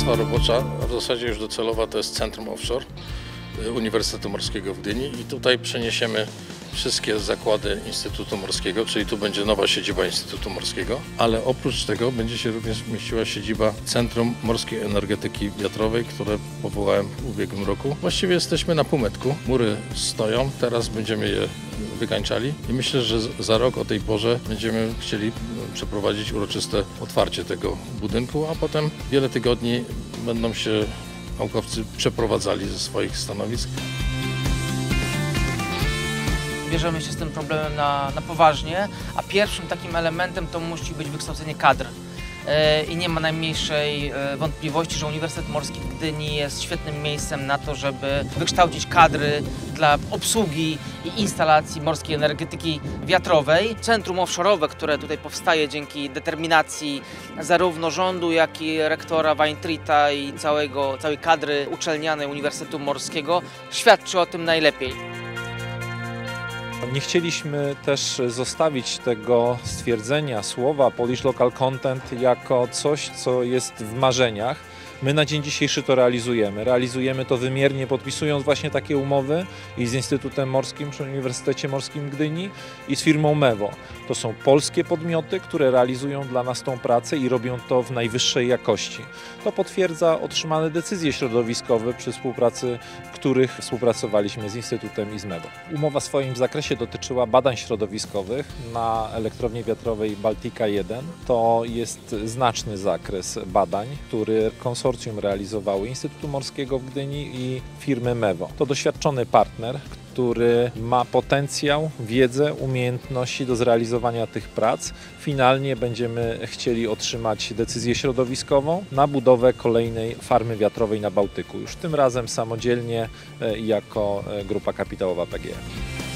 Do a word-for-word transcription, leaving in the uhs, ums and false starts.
Warstwa robocza, a w zasadzie już docelowa, to jest Centrum Offshore Uniwersytetu Morskiego w Gdyni i tutaj przeniesiemy wszystkie zakłady Instytutu Morskiego, czyli tu będzie nowa siedziba Instytutu Morskiego, ale oprócz tego będzie się również mieściła siedziba Centrum Morskiej Energetyki Wiatrowej, które powołałem w ubiegłym roku. Właściwie jesteśmy na półmetku, mury stoją, teraz będziemy je wykańczali i myślę, że za rok o tej porze będziemy chcieli przeprowadzić uroczyste otwarcie tego budynku, a potem wiele tygodni będą się naukowcy przeprowadzali ze swoich stanowisk. Bierzemy się z tym problemem na, na poważnie, a pierwszym takim elementem to musi być wykształcenie kadr. I nie ma najmniejszej wątpliwości, że Uniwersytet Morski w Gdyni jest świetnym miejscem na to, żeby wykształcić kadry dla obsługi i instalacji morskiej energetyki wiatrowej. Centrum offshore'owe, które tutaj powstaje dzięki determinacji zarówno rządu, jak i rektora Weintrita i całego, całej kadry uczelnianej Uniwersytetu Morskiego, świadczy o tym najlepiej. Nie chcieliśmy też zostawić tego stwierdzenia, słowa Polish Local Content jako coś, co jest w marzeniach. My na dzień dzisiejszy to realizujemy. Realizujemy to wymiernie, podpisując właśnie takie umowy i z Instytutem Morskim przy Uniwersytecie Morskim w Gdyni i z firmą Mewo. To są polskie podmioty, które realizują dla nas tą pracę i robią to w najwyższej jakości. To potwierdza otrzymane decyzje środowiskowe przy współpracy, w których współpracowaliśmy z Instytutem i z Mewo. Umowa w swoim zakresie dotyczyła badań środowiskowych na elektrowni wiatrowej Baltica jeden. To jest znaczny zakres badań, który konsorcjum realizowały Instytutu Morskiego w Gdyni i firmy Mewo. To doświadczony partner, który ma potencjał, wiedzę, umiejętności do zrealizowania tych prac. Finalnie będziemy chcieli otrzymać decyzję środowiskową na budowę kolejnej farmy wiatrowej na Bałtyku. Już tym razem samodzielnie jako grupa kapitałowa P G E.